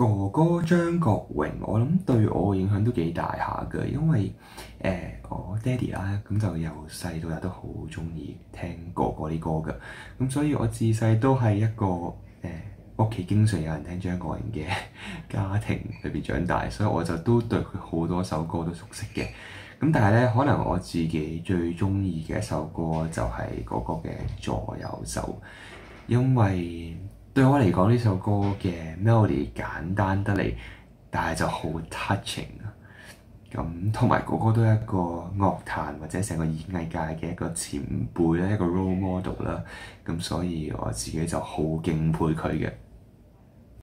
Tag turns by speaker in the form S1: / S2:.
S1: 哥哥張國榮，我諗對我影響都幾大下嘅，因為我爹哋啦，咁就由細到大都好中意聽哥哥啲歌嘅，咁所以我自細都係一個屋企經常有人聽張國榮嘅家庭裏邊長大，所以我就都對佢好多首歌都熟悉嘅。咁但係咧，可能我自己最中意嘅一首歌就係哥哥嘅左右手，因為對我嚟講呢首歌嘅 melody 簡單得嚟，但係就好 touching 啊！咁同埋哥哥都係一個樂壇或者成個演藝界嘅一個前輩咧，一個 role model 啦。咁所以我自己就好敬佩佢嘅。